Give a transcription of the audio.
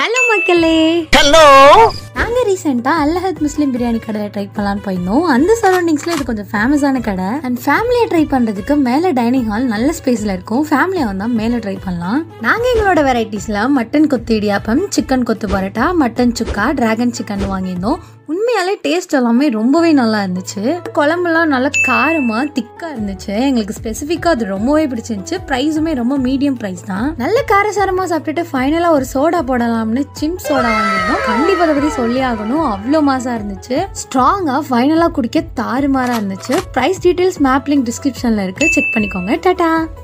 Hello மக்களே. Hello. நாங்கள் ரீசெண்டாக அல்லஹத் முஸ்லீம் பிரியாணி கடையில் ட்ரை பண்ணலான்னு போயிருந்தோம். அந்த சரௌண்டிங்ஸில் இது கொஞ்சம் ஃபேமஸான கடை. அண்ட் ஃபேமிலியை ட்ரை பண்ணுறதுக்கு மேலே டைனிங் ஹால் நல்ல ஸ்பேஸில் இருக்கும். ஃபேமிலியை வந்தால் மேலே ட்ரை பண்ணலாம். நாங்கள் எங்களோட வெரைட்டிஸில் மட்டன் கொத்து idiyappam, chicken kothu parotta, mutton chukka, dragon chicken வாங்கியிருந்தோம். உண்மையாலே டேஸ்ட் எல்லாமே ரொம்பவே நல்லா இருந்துச்சு. குழம்புலாம் நல்லா காரமாக திக்காக இருந்துச்சு. எங்களுக்கு ஸ்பெசிஃபிக்காக அது ரொம்பவே பிடிச்சிருந்துச்சு. ப்ரைஸுமே ரொம்ப மீடியம் ப்ரைஸ் தான். நல்ல காரசாரமாக சாப்பிட்டுட்டு ஃபைனலாக ஒரு சோடா போடலாம்னு சிம்ஸ் சோடா வாங்கியிருந்தோம். கண்டிப்பாக அதை பற்றி சொல்லி ஆகணும், அவ்வளோ மாசாக இருந்துச்சு. ஸ்ட்ராங்காக ஃபைனலாக குடிக்க தாறுமாறாக இருந்துச்சு. ப்ரைஸ் டீட்டெயில்ஸ் மேப் லிங்க் டிஸ்கிரிப்ஷனில் இருக்குது, செக் பண்ணிக்கோங்க. டாடா.